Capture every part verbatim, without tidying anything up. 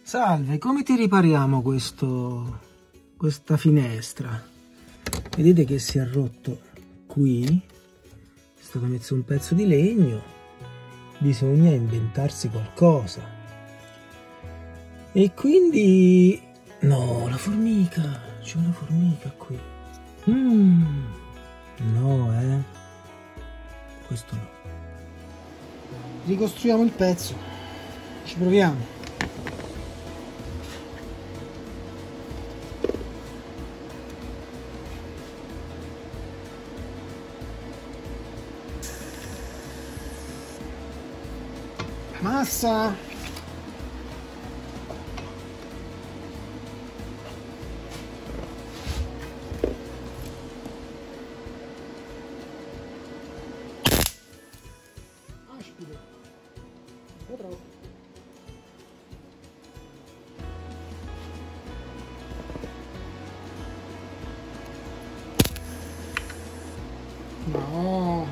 Salve, come ti ripariamo questo, questa finestra? Vedete che si è rotto qui, è stato messo un pezzo di legno, bisogna inventarsi qualcosa. E quindi... no, la formica, c'è una formica qui. Mm, no, eh, questo no. Ricostruiamo il pezzo, ci proviamo. Massa! Aspido! Un po' troppo! No!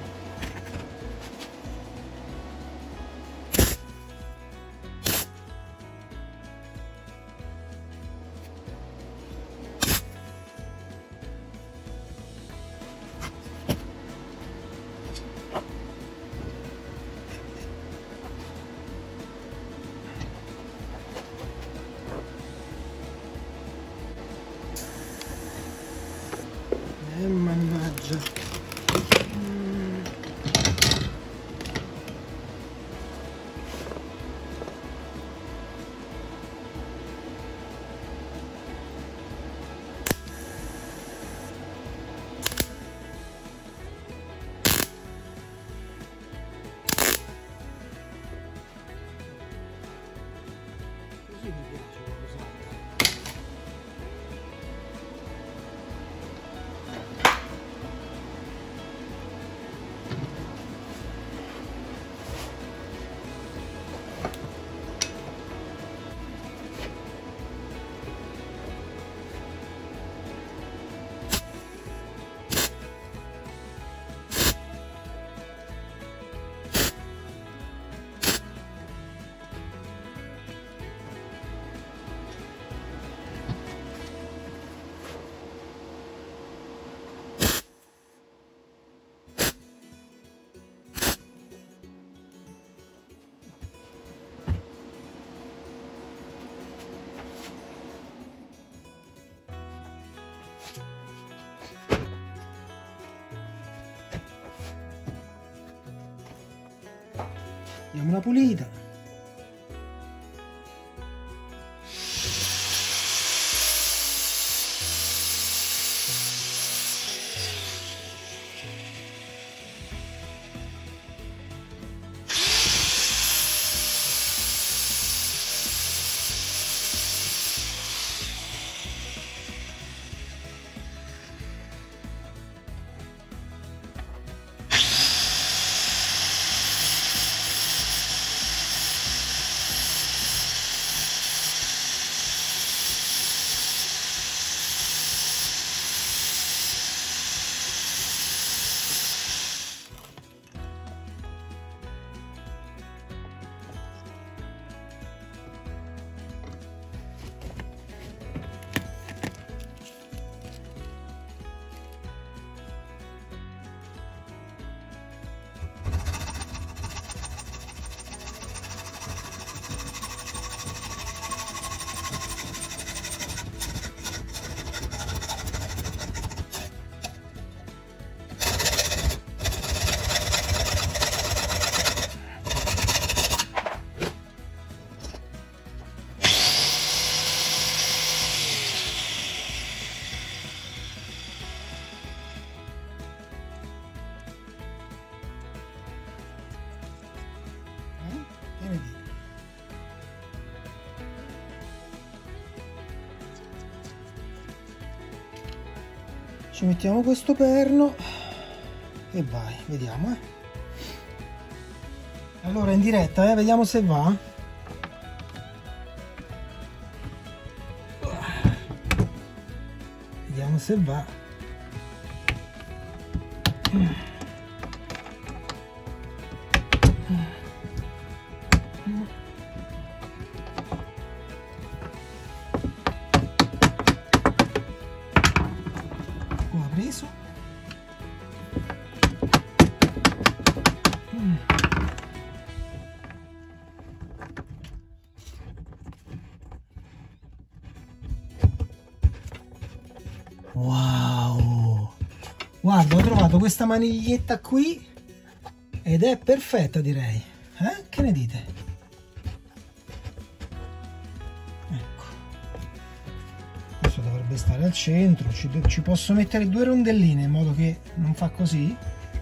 Eh, mannaggia. Mm. Così mi piace usare. Diamo una pulita. Che ne dite? Ci mettiamo questo perno e vai, vediamo, eh. Allora in diretta, eh, vediamo se va. Vediamo se va. Wow, guarda, ho trovato questa maniglietta qui ed è perfetta, direi. Eh? Che ne dite? Ecco, questo dovrebbe stare al centro. Ci, ci posso mettere due rondelline in modo che non fa così,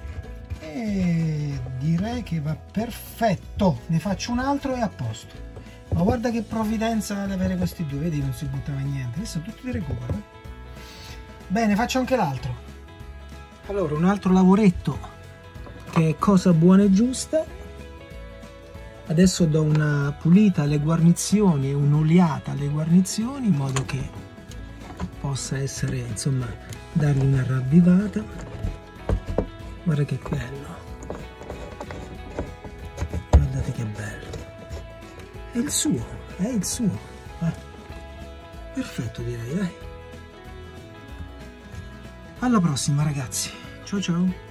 e direi che va perfetto. Ne faccio un altro e a posto. Ma guarda che provvidenza ad avere questi due, vedi, non si buttava niente, adesso tutti di recupero. Eh? Bene, faccio anche l'altro. Allora, un altro lavoretto che è cosa buona e giusta. Adesso do una pulita alle guarnizioni e un'oliata alle guarnizioni in modo che possa essere, insomma, dargli una ravvivata. Guarda che bello, guardate che bello, è il suo, è il suo, eh? Perfetto, direi, dai. Alla prossima, ragazzi, ciao ciao.